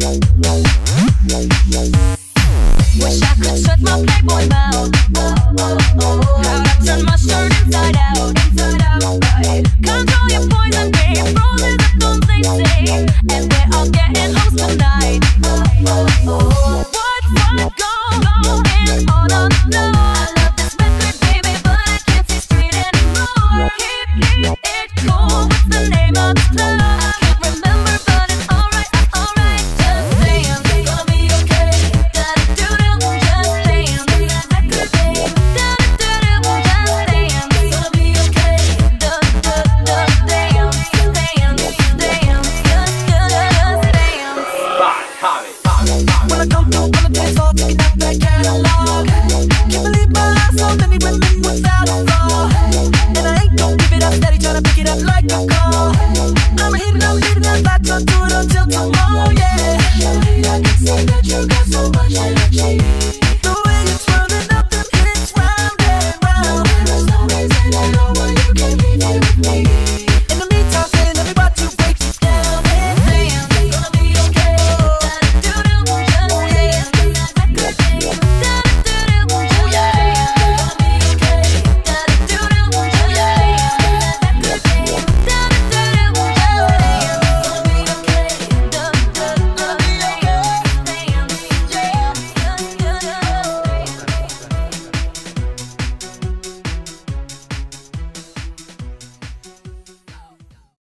Wish I could shut my Playboy mouth. How'd I turn my shirt inside out? Right. Control your poison, babe. Roses are those they say, and we're all getting loose tonight. What's going on the floor? I love this record, baby, but I can't see straight anymore. Keep it cool. What's the name of the club? I can't remember, but it's alright, alright. Just dance, it's gonna be okay. Da-da-do-do, just dance. That record, babe. Da-da-do-do, just dance. It's gonna be okay. Da-da-da-dance, dance, dance, just dance. When I come through on the dance floor, taking out that catalog. Can't believe my eyes, so many women without a flaw. And I ain't gon' give it up, steady tryna pick it up like a call. I'ma hit it up, latch on to it until tomorrow, yeah. I can see that you got so much energy.